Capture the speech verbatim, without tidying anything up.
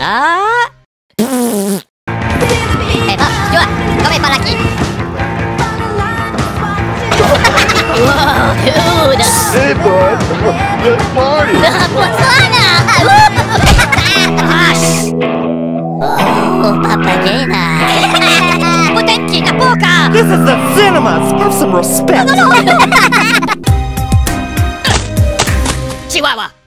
Ah! Eh, Bob, Stuart, come fa la chi? Whoa, dude! Hey, bud! Let's party! Botswana! Oh, papagena! Potenti da poca! This is the cinemas! Have some respect! Chihuahua!